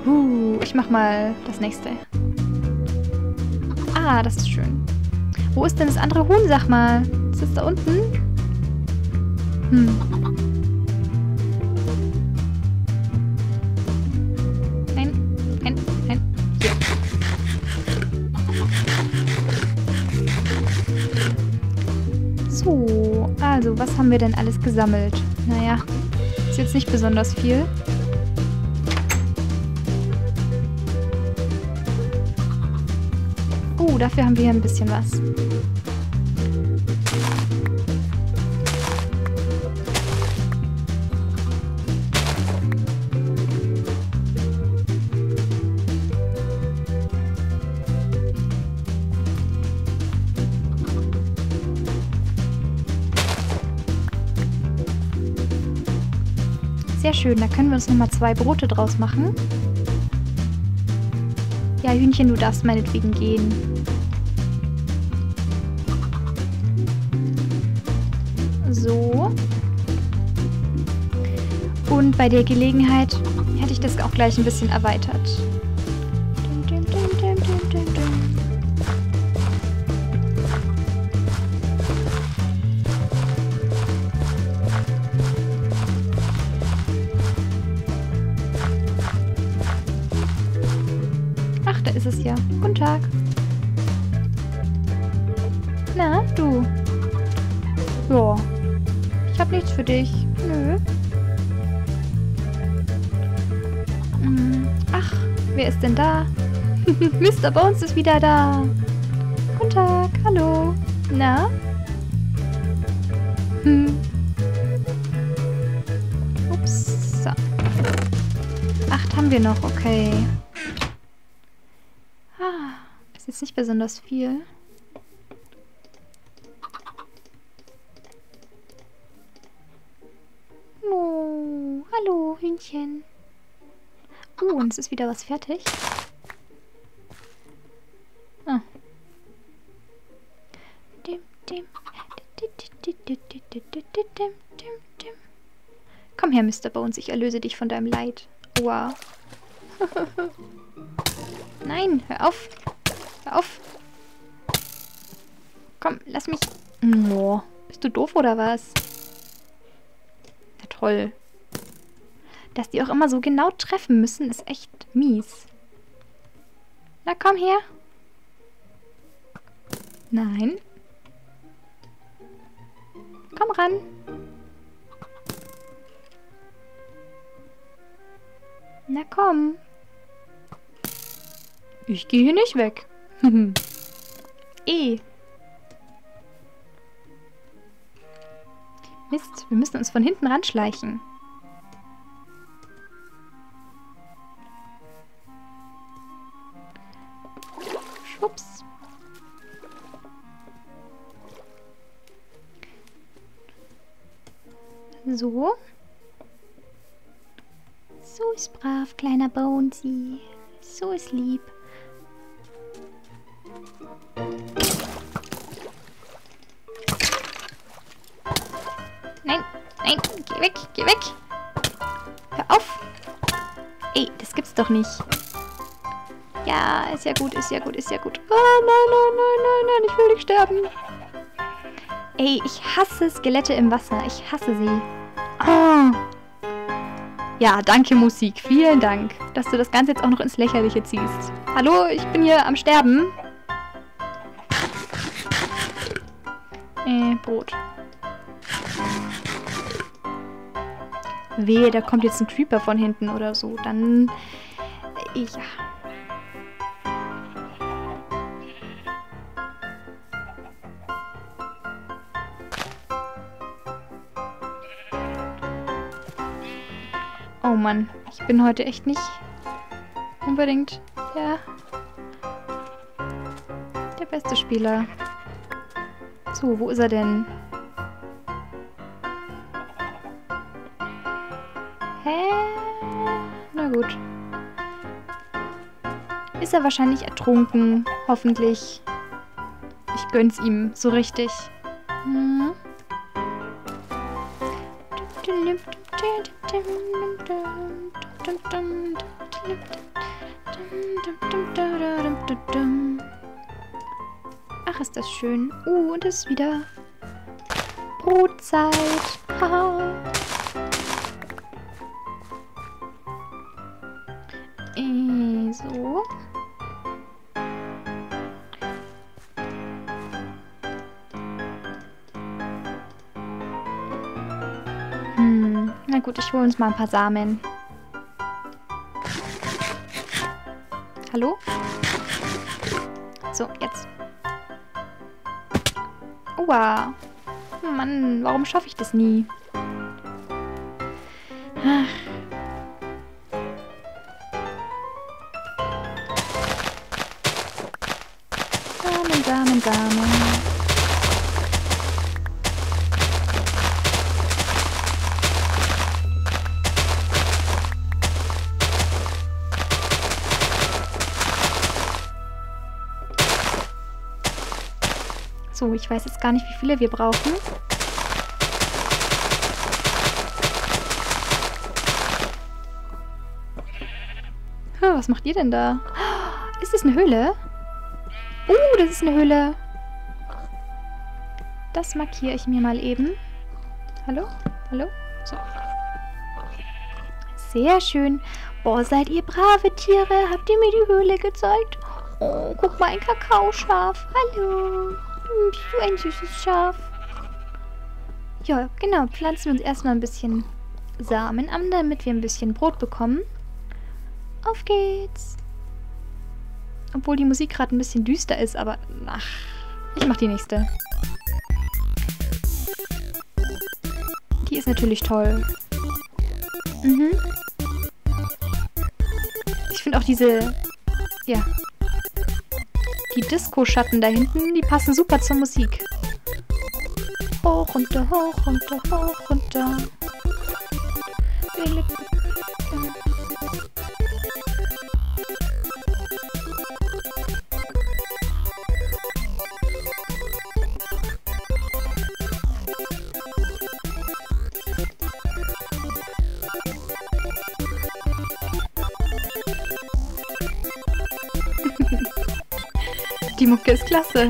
Ich mach mal das nächste. Ah, das ist schön. Wo ist denn das andere Huhn, sag mal? Ist das da unten? Nein. Hier. So, also, was haben wir denn alles gesammelt? Naja, ist jetzt nicht besonders viel. Dafür haben wir hier ein bisschen was. Sehr schön, da können wir uns nochmal 2 Brote draus machen. Ja, Hühnchen, du darfst meinetwegen gehen. So. Und bei der Gelegenheit hätte ich das auch gleich ein bisschen erweitert. Ach, da ist es ja. Guten Tag. Na, du. Ja. Ich hab nichts für dich. Nö. Ach, wer ist denn da? Mr. Bones ist wieder da. Guten Tag, hallo. Na? Ups. So. 8 haben wir noch, okay. Ist jetzt nicht besonders viel. Oh, hallo, Hühnchen. Und es ist wieder was fertig. Ah. Komm her, Mr. Bones, ich erlöse dich von deinem Leid. Wow. Nein, hör auf. Hör auf. Komm, lass mich. Oh, bist du doof oder was? Ja, toll. Dass die auch immer so genau treffen müssen, ist echt mies. Na, komm her. Nein. Komm ran. Na komm. Ich gehe hier nicht weg. Mist, wir müssen uns von hinten ranschleichen. Schwupps. So. So ist brav, kleiner Bonesy. So ist lieb. Nein, nein, geh weg, geh weg. Hör auf. Ey, das gibt's doch nicht. Ja, ist ja gut, ist ja gut, ist ja gut. Oh, nein, nein, nein, nein, nein, ich will nicht sterben. Ey, ich hasse Skelette im Wasser. Ich hasse sie. Oh. Ja, danke Musik. Vielen Dank, dass du das Ganze jetzt auch noch ins Lächerliche ziehst. Hallo, ich bin hier am Sterben. Brot. Wehe, da kommt jetzt ein Creeper von hinten oder so. Dann... ja. Oh Mann, ich bin heute echt nicht unbedingt der beste Spieler. So, wo ist er denn? Hä? Na gut. Ist er wahrscheinlich ertrunken, hoffentlich. Ich gönn's ihm so richtig. Hm. ist das schön. Und es ist wieder Brotzeit. Haha. So. Na gut, ich hole uns mal ein paar Samen. Hallo? So, jetzt. Oha. Mann, warum schaffe ich das nie? Ach. Samen, Samen, Samen. So, ich weiß jetzt gar nicht, wie viele wir brauchen. Was macht ihr denn da? Ist das eine Höhle? Das ist eine Höhle. Das markiere ich mir mal eben. Hallo? Hallo? So. Sehr schön. Boah, seid ihr brave Tiere. Habt ihr mir die Höhle gezeigt? Oh, guck mal, ein Kakaoschaf. Hallo. Bist du ein süßes Schaf? Ja, genau. Pflanzen wir uns erstmal ein bisschen Samen an, damit wir ein bisschen Brot bekommen. Auf geht's. Obwohl die Musik gerade ein bisschen düster ist, aber ach, ich mach die nächste. Die ist natürlich toll. Ich finde auch diese, ja, die Disco-Schatten da hinten, die passen super zur Musik. Hoch, runter, hoch, runter, hoch, runter. Die Mucke ist klasse.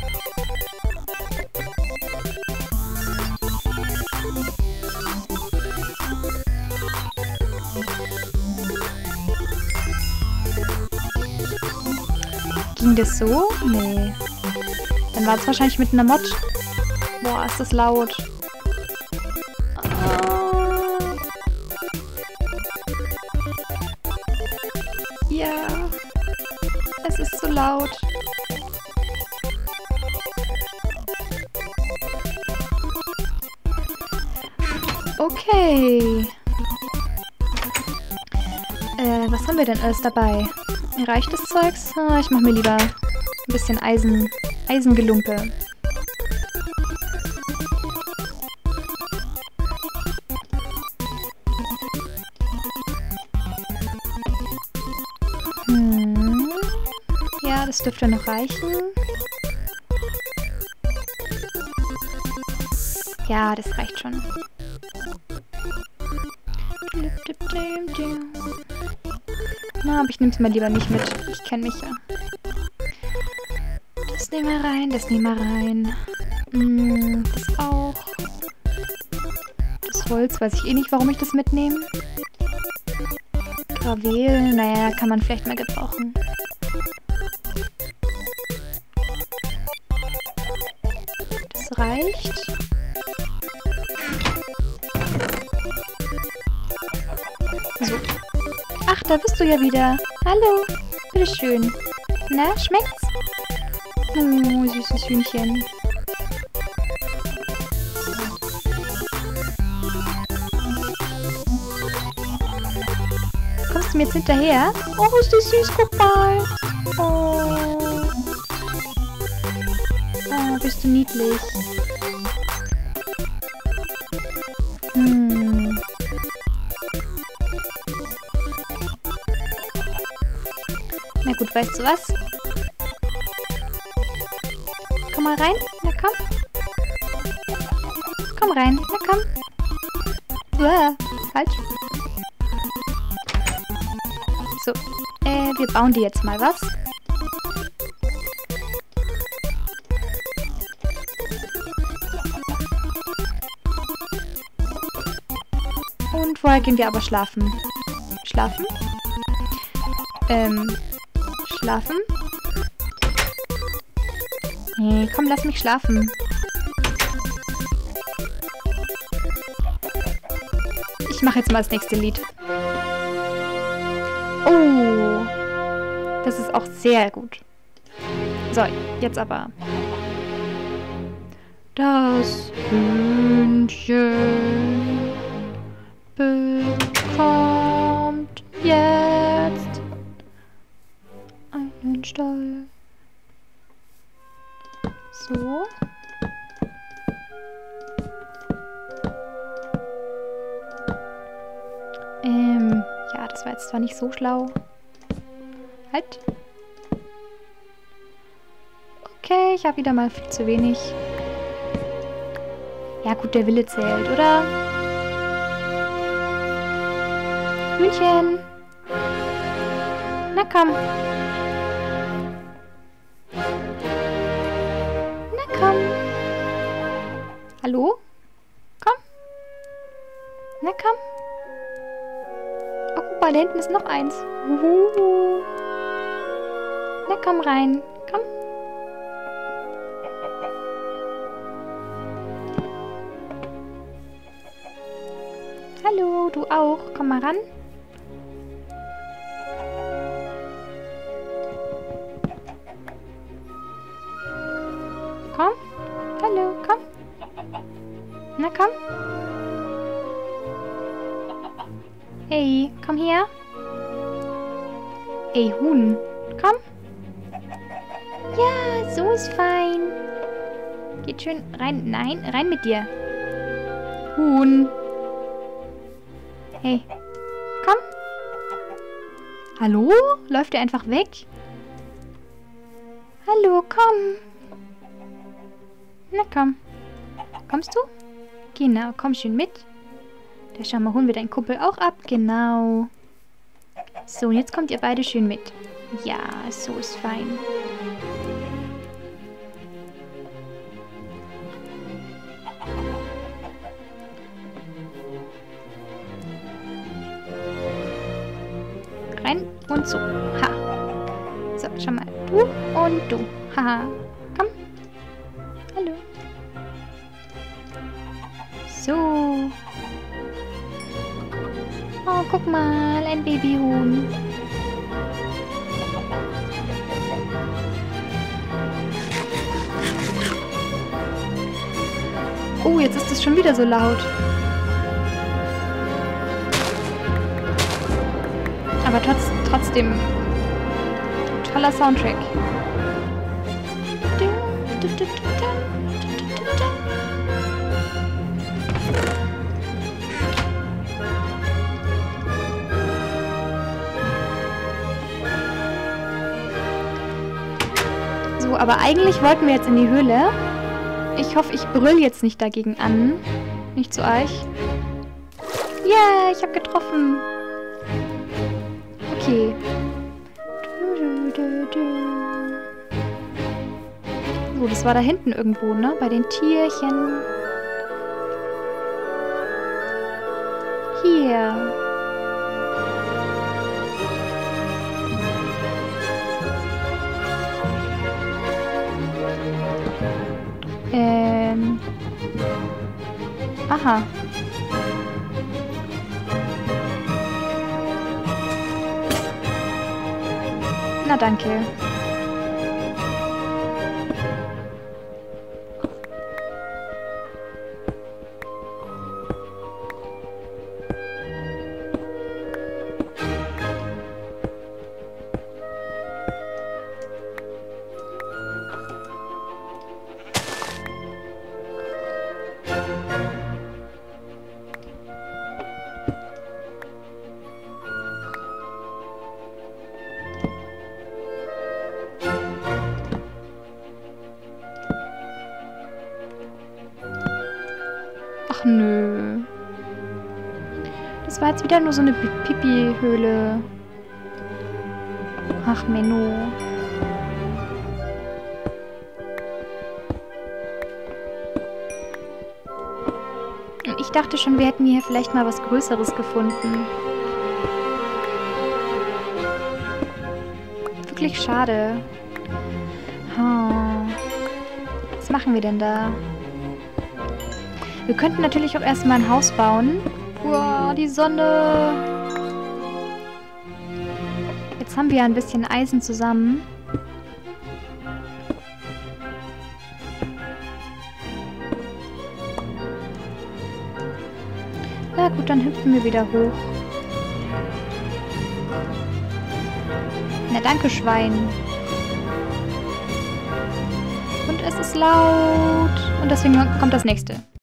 Ging das so? Nee. Dann war es wahrscheinlich mit einer Mod. Boah, ist das laut. Ja. Es ist so laut. Okay. Was haben wir denn alles dabei? Mir reicht das Zeugs? Ich mache mir lieber ein bisschen Eisengelumpe. Ja, das dürfte noch reichen. Ja, das reicht schon. Na, aber ich nehme es mal lieber nicht mit. Ich kenne mich ja. Das nehmen wir rein, das nehmen wir rein. Das auch. Das Holz, weiß ich eh nicht, warum ich das mitnehme. Gravel, naja, kann man vielleicht mal gebrauchen. Das reicht. So. Ach, da bist du ja wieder. Hallo. Bitteschön. Na, schmeckt's? Oh, süßes Hühnchen. Kommst du mir jetzt hinterher? Oh, ist das süß, guck mal. Oh. Oh, bist du niedlich. Na gut, weißt du was? Komm mal rein. Na komm. Komm rein. Na komm. Uah, falsch. So. Wir bauen die jetzt mal was. vorher gehen wir aber schlafen. Schlafen? Schlafen? Nee, komm, lass mich schlafen. Ich mache jetzt mal das nächste Lied. Oh, das ist auch sehr gut. So, jetzt aber. Das Hühnchen bekommt jetzt einen Stall. So. Ja, das war jetzt zwar nicht so schlau. Halt. Okay, ich habe wieder mal viel zu wenig. Ja gut, der Wille zählt, oder? Hühnchen. Na komm. Na komm. Hallo? Komm. Na komm. Oh, guck mal, da hinten ist noch eins. Na komm rein. Komm. Hallo, du auch. Komm mal ran. Komm. Hallo, komm. Na komm. Hey, komm her. Ey, Huhn. Komm. Ja, so ist fein. Geht schön rein. Nein, rein mit dir. Huhn. Hey. Komm. Hallo? Läuft er einfach weg? Hallo, komm. Na komm. Kommst du? Genau, komm schön mit. Da schau mal, holen wir deinen Kumpel auch ab. Genau. So, und jetzt kommt ihr beide schön mit. Ja, so ist fein. Rein und so. Ha. So, schau mal. Du und du. Haha. Komm. Hallo. So. Oh, guck mal. Ein Babyhuhn. Oh, jetzt ist es schon wieder so laut. Aber trotzdem toller Soundtrack. So, aber eigentlich wollten wir jetzt in die Höhle. Ich hoffe, ich brüll jetzt nicht dagegen an. Nicht zu euch. Yeah, ich habe getroffen. Okay. So, das war da hinten irgendwo, ne? Bei den Tierchen. Hier. Aha. Na danke. Ach nö. Das war jetzt wieder nur so eine Pipi-Höhle. Ach, Menno. Und ich dachte schon, wir hätten hier vielleicht mal was Größeres gefunden. Wirklich schade. Oh. Was machen wir denn da? Wir könnten natürlich auch erstmal ein Haus bauen. Wow, die Sonne. Jetzt haben wir ja ein bisschen Eisen zusammen. Na gut, dann hüpfen wir wieder hoch. Na danke, Schwein. Und es ist laut. Und deswegen kommt das nächste.